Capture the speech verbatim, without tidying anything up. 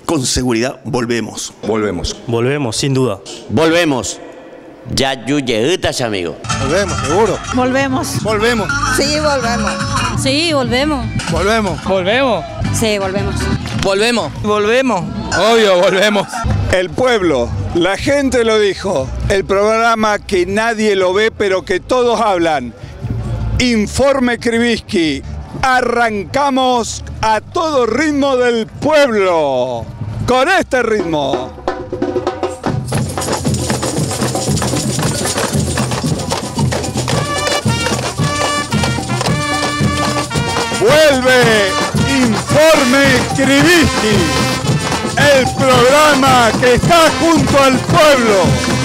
con seguridad volvemos. Volvemos. Volvemos, sin duda. Volvemos. Ya yuyeutas, amigo. Volvemos, seguro. Volvemos. Volvemos. Sí, volvemos. Sí, volvemos. Volvemos. Volvemos. Sí, volvemos. Volvemos. Volvemos. Obvio, volvemos. El pueblo, la gente lo dijo. El programa que nadie lo ve, pero que todos hablan. Informe Krivitsky. Arrancamos a todo ritmo del pueblo. Con este ritmo. Vuelve Informe Krivitsky, el programa que está junto al pueblo.